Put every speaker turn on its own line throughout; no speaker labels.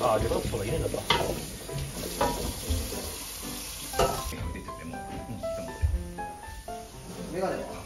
あ、レバーとか入れんだった。
メガネは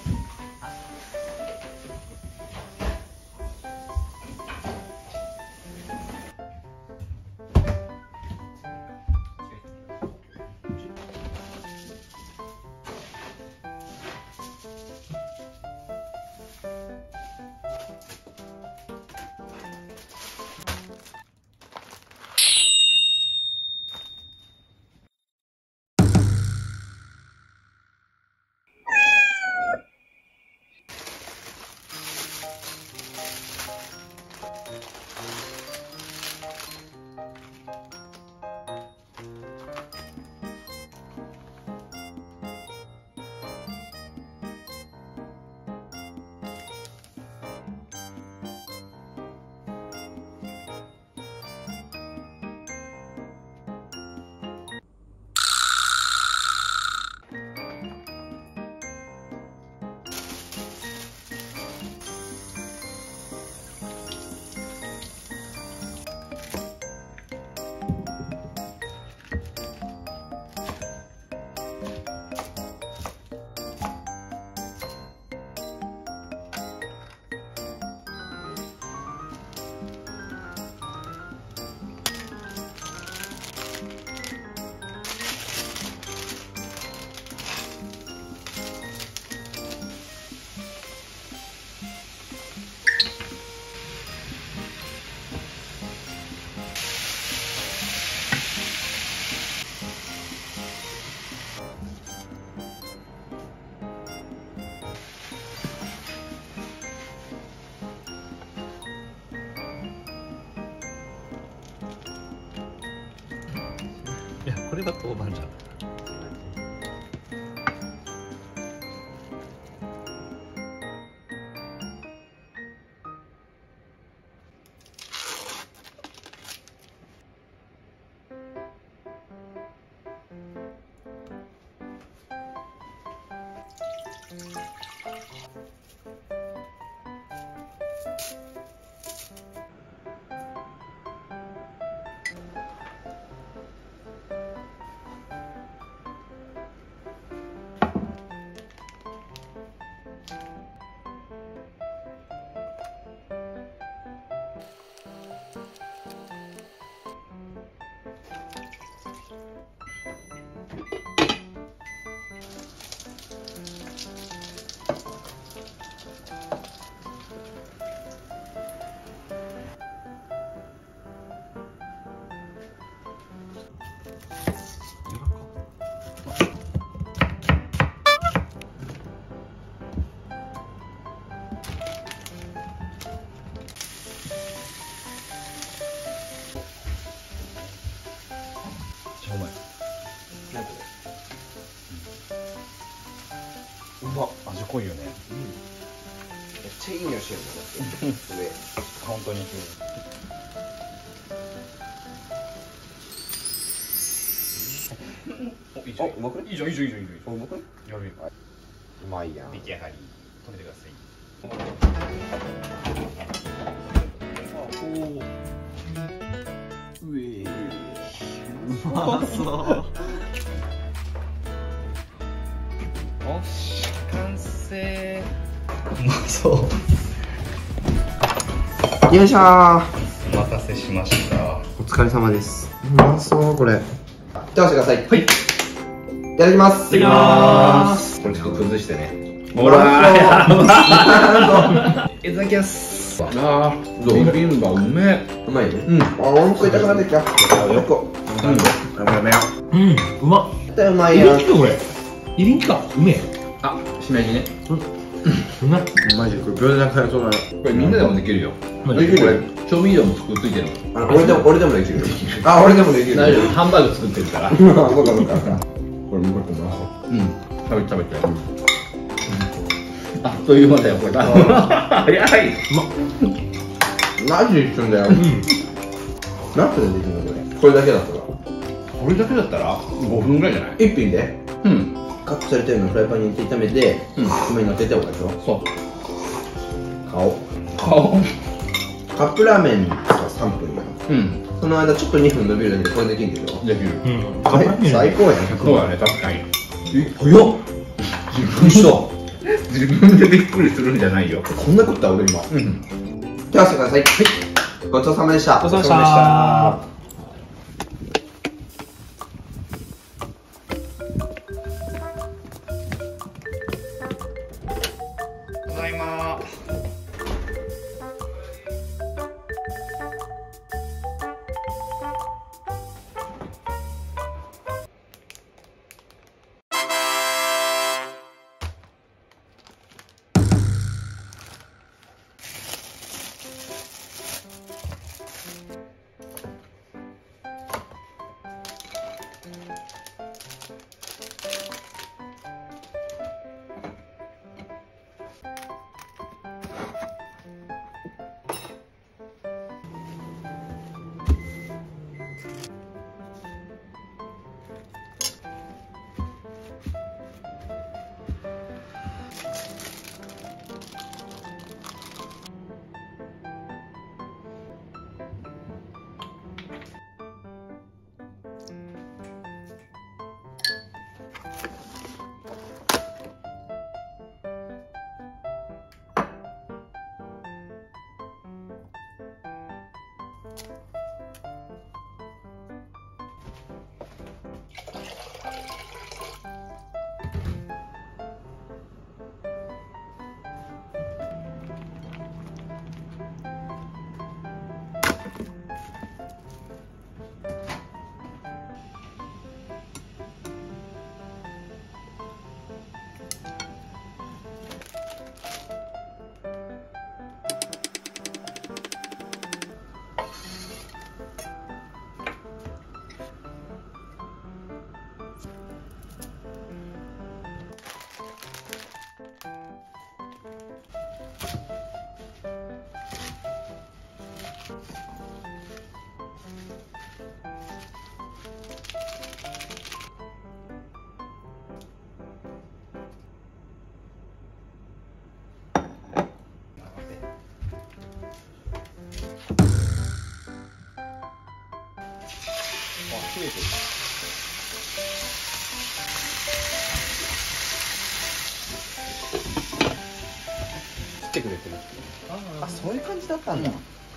いや、これが豆板醤だ。うまい。
なんかね、
うまっ、味濃いよね。
めっちゃいい匂いしてるんだよ。上。
本当に。お、いいじゃん。
うまくね。
いいじゃん、いいじゃん、いいじゃん、いいじゃん。
うまくね。
やるよ。
うまいやん。
出来上がり。止めてください。おお。
うえ。
うまそう。よし、完成。うまそう。
よいしょー。
お待たせしました。
お疲れ様です。うまそうこれ。手をしてください。
はい。
いただきます。
いただきます。
これちょっと崩してね。
ほらー。いただきます。
ああ、ビビンバうめえ。
うまいね。
うん。
あ、お腹痛くなってきた。よこ。
やめよ
うん、うまっ。
絶対うまいやん。
これ。エリンギか、うめえ。
あ、しめじね。
うまい。
マジこれ秒でなくなりそうだね。これみんなでもできるよ。
できるよ。
調味料もついてるの。
俺でもできる。あ、俺でもできる。
大丈夫、ハンバーグ作ってるから。
そうかそうか。
これもこれもうん。食べて。あ、というまでよこれ。早い。
マジ一瞬だよ。何分でできるのこれ。これだけだったら。
これだけだったら5分ぐらいじゃない？
一品で
うん。
カットされてるのをフライパンに入れて炒めて、
うん。
米に乗せておかでしょ。
そう。
顔。
顔。
カップラーメンが3分やん。
うん。
その間ちょっと2分伸びるだけでこれできんけど。
できる。
最高やん。
そうだね、確かに。
早っ。自分した。
自分でびっくりするんじゃないよ。
こんなことあ俺今。
うん。
手合わせてください。はい。ごちそうさまでした。
ごちそうさまでした。ただいま。切れてる。切ってくれてる。あ、そういう感じだったんだ。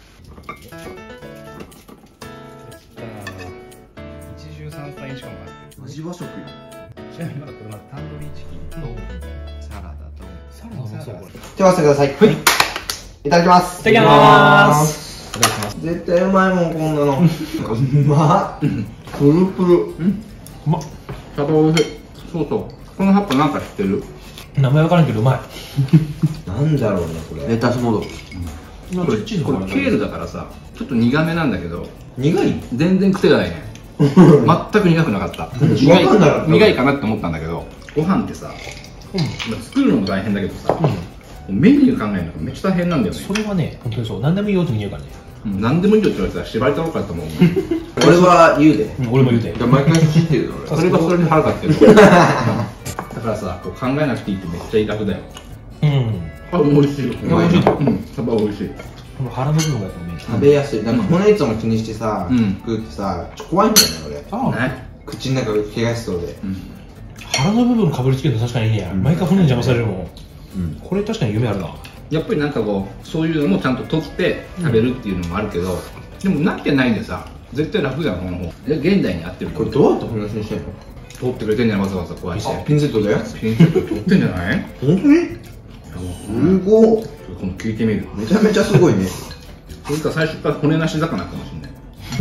一汁三菜しかもあって。
味和食よ。
ちなみにまだこれまでタンドリーチキンとサラダとサラダもそうこれ。
手を合わせてください。はい。いただきます。
いただきます。
絶対うまいもんこんなの。うまっ。プルプル。う
まっ。サバおいしい。そうそう。この葉っぱなんか知ってる？
名前わからんけどうまい。
なんだろうねこれ。レタスモード。
これケールだからさ、ちょっと苦めなんだけど。
苦い？
全然癖がないね。全く苦くなかった。苦いかなって思ったんだけど、ご飯ってさ、作るのも大変だけどさ、メニュー考えるのがめっちゃ大変なんだよね。
それはね、本当にそう。何でもいいよって言うからね。
何でもいいよって言われたら縛りたろうかと思う。
俺は言うで。
俺も言うで。
毎回知ってるよ俺。
それがそれで腹立ってる。だからさ、考えなくていいってめっちゃ楽だよ。あ、美味しい。美味しい。サバ美味しい。
この腹の部分がやっぱね、
食べやすい。なんか骨いつも気にしてさ、食うってさ、怖いんだよね俺。口の中が怪我しそうで。
腹の部分かぶりつけるの確かにいいや。毎回骨に邪魔されるもん。これ確かに夢あるな。
やっぱりなんかこう、そういうのもちゃんと取って食べるっていうのもあるけど、でもなってないんでさ、絶対楽じゃん、この方。現代に合ってる。
これどうやってこんなにしてんの？
取ってくれてんじゃない、わざわざこうやって。
ピンセットで？
ピンセット取ってんじゃない？
本当に？すごい。
今度聞いてみる。
めちゃめちゃすごいね。
それか最初から骨なし魚かもしれない。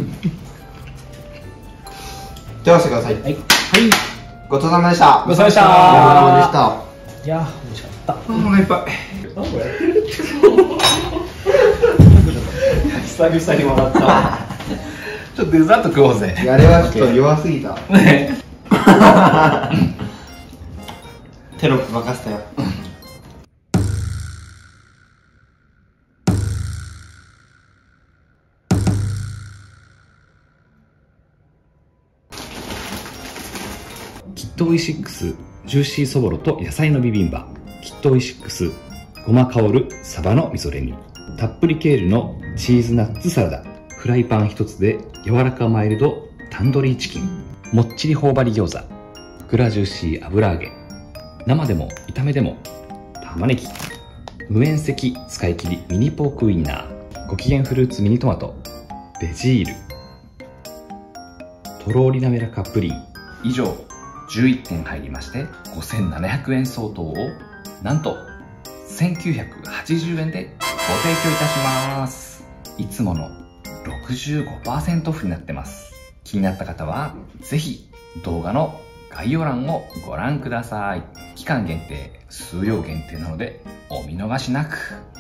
手を合わせてください。はい。ごちそうさまでした。
ごちそうさまでした。いやー、美味しかった。
お腹いっぱい。
久々に笑った。ちょっとデザート食おうぜ。
あれはちょっと弱すぎた。テロップ任せたよ。
キットオイシックスジューシーそぼろと野菜のビビンバ、キットオイシックスごま香るサバの味噌レミ、たっぷりケールのチーズナッツサラダ、フライパン一つで柔らかマイルドタンドリーチキン、もっちり頬張り餃子、ふくらジューシー油揚げ、生でも炒めでも玉ねぎ、無塩石使い切りミニポークウインナー、ご機嫌フルーツミニトマト、ベジール、とろーりなめらかプリン、以上11点入りまして5700円相当をなんと1980円でご提供いたします。いつもの 65% オフになってます。気になった方はぜひ動画の概要欄をご覧ください。期間限定、数量限定なのでお見逃しなく。